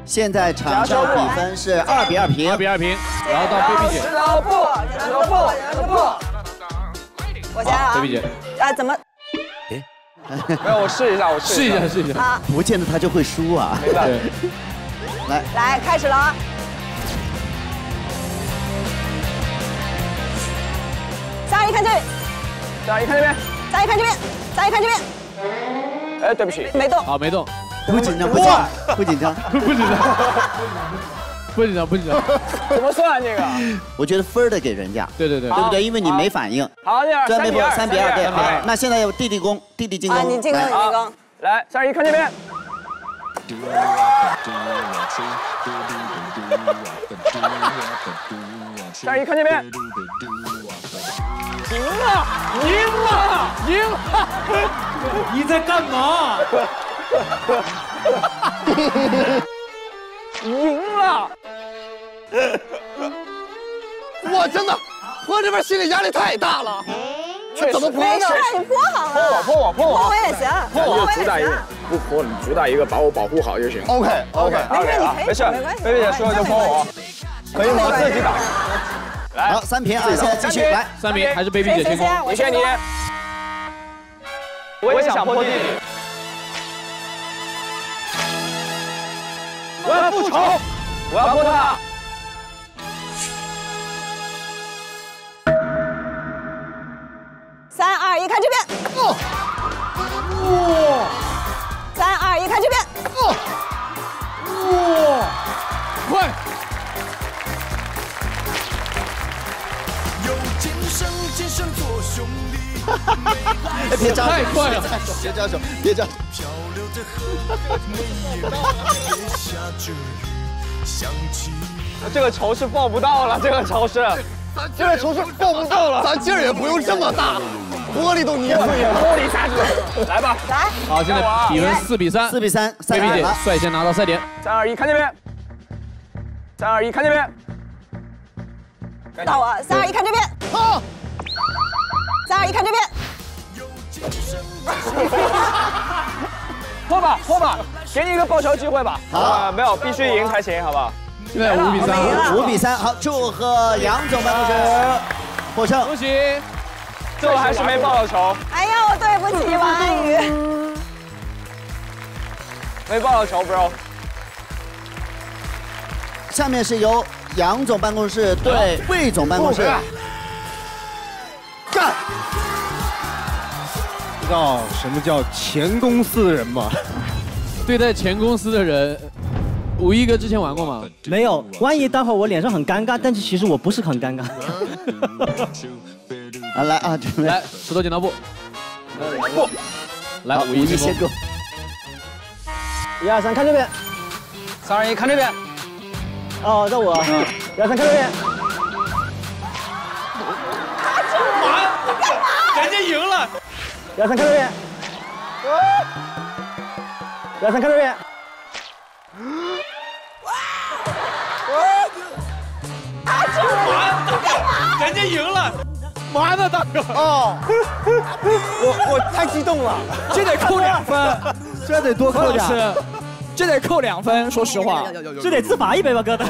现在场上比分是2比2平 ，2比2平，然后到贝贝姐。 石头布，我先啊。 贝贝姐。 啊，怎么？ 没有，我试一下， 试一下。 好。 不见得他就会输啊。 没办法。 来，开始了啊。3、2、1，看这里。 3、2、1，看这边。 3、2、1，看这边。3、2、1，看这边。 哎，对不起， 没动。 好，没动。 不紧张，不紧张。 怎么算这个？ 我觉得分的给人家。 对， 对不对？因为你没反应。 好，这样 3比2，对。好，那现在有弟弟进攻。 啊，你进攻。 来，3、2、1，看这边。3、2、1，看这边。赢了！ 你在干嘛？ 赢了！ 我真的，我这边心理压力太大了。怎么泼呢？ 没事，你泼好了。 泼我也行。 泼主打一个，不泼你主打一个，把我保护好就行。 OK， 没事，贝贝姐说就泼我，可以我自己打。来， 好，3平啊，现在继续来 ，3平还是贝贝姐进攻。 你先你。我也想泼弟弟。我要复仇！我要泼他！ 3、2、1，看这边。3、2、1，看这边。 快！ 别招手， 太快了！ 别招手。 这个仇是报不到了，这个仇是报不到了。 咱劲儿也不用这么大，玻璃都捏碎了。 玻璃下去，来吧， 来。 好，现在比分4比3。 4比3， 贝贝姐率先拿到赛点。 3、2、1，看这边。3、2、1，看这边。 到我，3、2、1，看这边。 好。 3、2、1，看这边。 泼吧，给你一个报仇机会吧。 好， 没有，必须赢才行，好不好？ 现在5比3。 5比3，好，祝贺杨总办公室获胜， 恭喜！ 最后还是没报到仇。 哎呀，我对不起王安宇。 没报到仇 ，bro。 下面是由杨总办公室对魏总办公室干。 知道什么叫前公司的人吗？ 对待前公司的人，武一哥之前玩过吗？ 没有，万一待会我脸上很尴尬，但是其实我不是很尴尬。 啊，来啊，准备来，石头剪刀布。不，来，武一先go。 1、2、3，看这边。 3、2、1，看这边。 哦，到我。1、2、3，看这边。 人家赢了。 1、2、3，看这边。1、2、3，看这边。 人家赢了。妈呢，大哥！ 哦，我太激动了， 这得扣2分， 这得多扣点。 这得扣2分，说实话， 这得自罚一杯吧，哥的。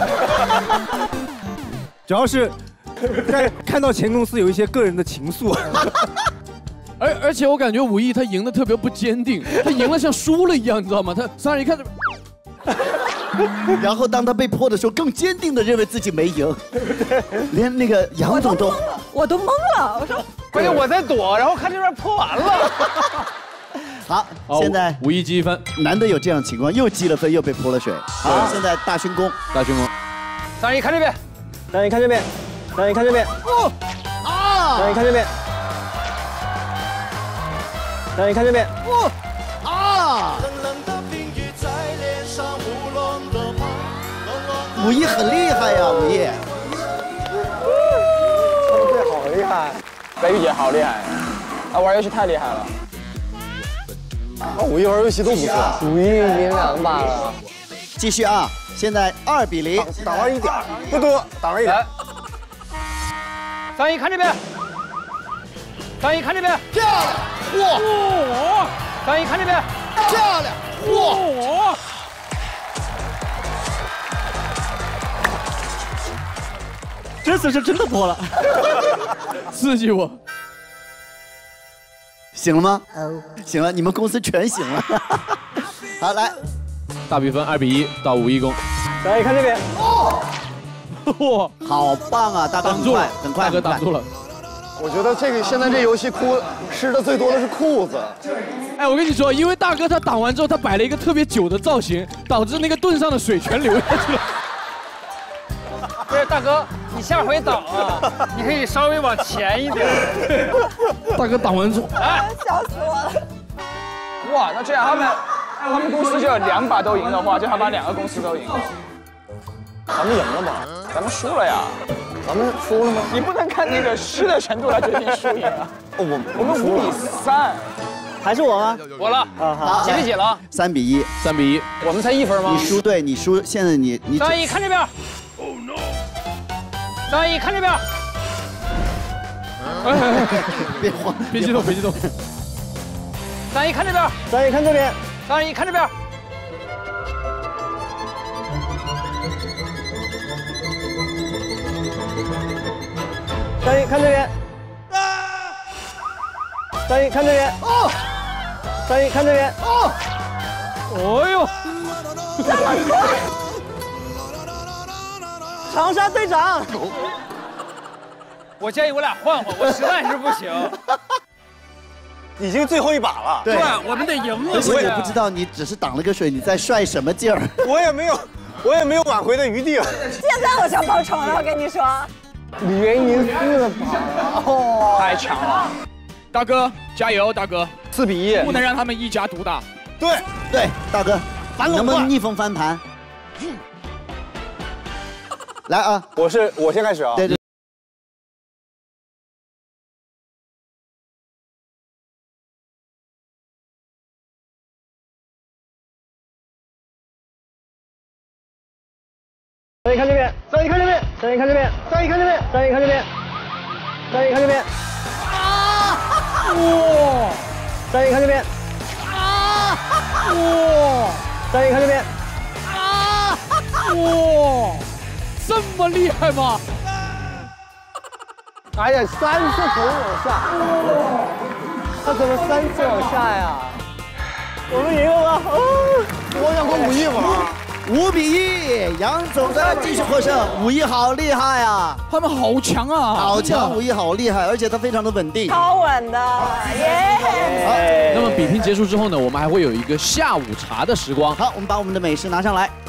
主要是在看到前公司有一些个人的情愫。 而且我感觉武艺他赢的特别不坚定，他赢了像输了一样，你知道吗？他3人一看这。 然后当他被泼的时候，更坚定的认为自己没赢，连那个杨总都， 我都懵了，我说， 关键我在躲，然后看这边泼完了。 好，现在武艺积1分， 难得有这样的情况，又积了分，又被泼了水。好，现在大勋功 ，3、 2、1，看这边 ，3、2、1，看这边，3、2、1，看这边。3、2、1，看这边。3、2、1，看这边。 武艺很厉害呀，武艺。 对，好厉害，白玉姐好厉害，她玩游戏太厉害了。 武艺玩游戏都不错， 武艺赢2把了。 继续啊，现在2比0， 打完1点，不多，打完1点。 3、2、1，看这边。3、2、1，看这边。 漂亮！ 哇！3、2、1，看这边。 漂亮！哇！ 这次是真的破了， 刺激我。 醒了吗？醒了，你们公司全醒了。好，来， 大比分2比1到5-1攻。 张毅看这边。 哇， 好棒啊！大哥挡住了， 很快， 大哥挡住了。 我觉得现在这游戏吃的最多的是裤子。 哎，我跟你说，因为大哥他挡完之后，他摆了一个特别久的造型，导致那个盾上的水全流下去了。 不是大哥，你下回挡啊，你可以稍微往前一点。 大哥挡完之后， 哎， 笑死我了。 哇，那这样他们公司就有2把都赢的话，就他把2个公司都赢了。咱们赢了吗？咱们输了呀。咱们输了吗？你不能看那个湿的程度来决定输赢啊。我们5比3， 还是我吗？ 我了。 好， 几比几了 ？3比1 ，3比1。 我们才1分吗？ 你输，对你输，现在你。 张毅看这边。张毅看这边。 别慌， 别激动，别激动。 张毅看这边。 张毅看这边。 张毅看这边。 张毅看这边。张毅看这边。哦。张毅看这边。哦。 哦呦！ 长沙队长。 我建议我俩换换，我实在是不行。 已经最后一把了。 对， 我们得赢了。 而且我不知道你只是挡了个水，你在帅什么劲儿？ 我也没有挽回的余地了。 现在我想报仇了，我跟你说。 连赢4把， 哦，太强了！ 大哥加油，大哥 4比1， 不能让他们一家独大。 对，大哥，能不能逆风翻盘？来啊！ 我先开始啊。 对。 张毅看这边，张毅看这边，张毅看这边，张毅看这边，张毅看这边，张毅看这边。啊！哇！张毅看这边。啊！哇！张毅看这边。 啊！哇！这么厉害吗？ 哎呀，3次从我下，他怎么3次往下呀？我们赢了吗？ 我想和5亿玩。 5比1，杨总的继续获胜。5亿好厉害啊！ 他们好强啊， 好强，5亿好厉害，而且他非常的稳定， 超稳的，耶！ 那么比拼结束之后呢，我们还会有一个下午茶的时光。 好，我们把我们的美食拿上来。